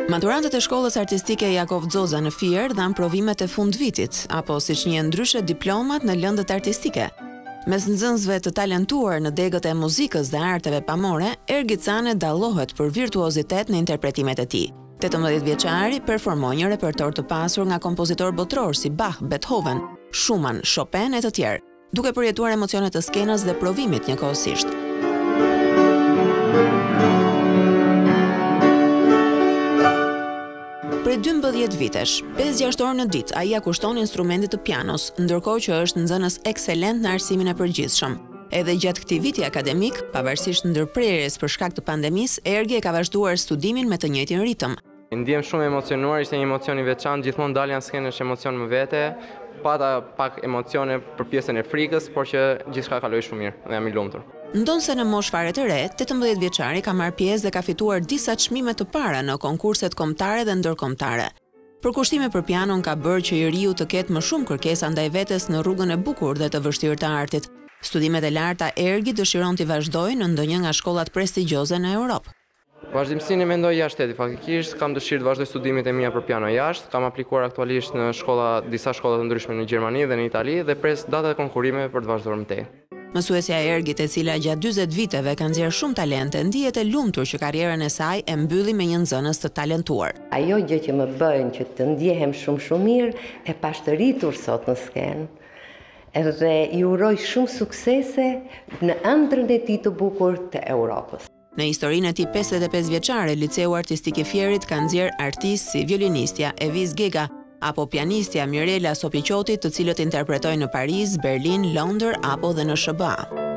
Maturantët e shkollës artistike Jakov Zoza në Fier dhanë provimet e fundvitit, apo siç njihen ndryshe diplomat në lëndët artistike. Mes nxënësve të talentuar në degët e muzikës dhe arteve pamore, Ergit Cane dallohet për virtuozitet në interpretimet e tij. 18 vjeçari performoi një repertor të pasur nga kompozitor botror si Bach, Beethoven, Schumann, Chopin e të tjerë, duke përjetuar emocionet të skenës dhe provimit njëkohësisht. Prej 12 vitesh, 5-6 orë në ditë, ai ja kushton instrumentit të pianos, ndërkohë që është nxënës ekselent në arsimin e përgjithshëm. Edhe gjatë këtij viti akademik, pavarësisht ndërprerjes për shkak të pandemisë, Ergi e ka vazhduar studimin me të njëjtin ritëm. Ndiem shumë emocionuar, ishte një emocion i veçantë, gjithmonë dalja në skenë është emocion më vete, pata pak emocione për pjesën e frikës, por që gjithçka kaloi shumë mirë dhe jam i lumtur. Ndonse në moshë fare të re, 18 vjeçari ka marrë pjesë dhe ka fituar disa çmime të para në konkurset kombëtare dhe ndërkombëtare. Përkushtime për pianon ka bërë që i riu të ketë më shumë kërkesa ndaj vetes në rrugën e bukur dhe të vështirë të artit. Studimet e larta Ergi dëshiron t'i vazhdojë në ndonjë nga shkollat prestigjioze në Europë. Vazhdimsinë e mendoj jashtë shtetit faktikisht, kam dëshirë të vazhdoj studimet e mia për piano jashtë, kam aplikuar aktualisht në disa shkolla të ndryshme në Gjermani dhe në Itali dhe pres datat e konkurrimeve për të vazhduar më tej. Mësuesja e Ergit, e cila gjatë 40 viteve ka nxjerrë shumë talente, ndihet e lumtur që karrierën e saj e mbylli me një nxënës të talentuar. Ajo gjë që më bën që të ndjehem shumë mirë e pashtëritur sot në skenë. Edhe i uroj shumë suksese në ëndrrën e tij të bukur të Europës. Në historinë e tij 55 vjeçare, Liceu Artistik i Fierit ka nxjerr artistë si violinistja Evis Gega apo pianistja Mirela Sopiqoti, të cilët interpretojnë në Paris, Berlin, Londër apo dhe në SBA.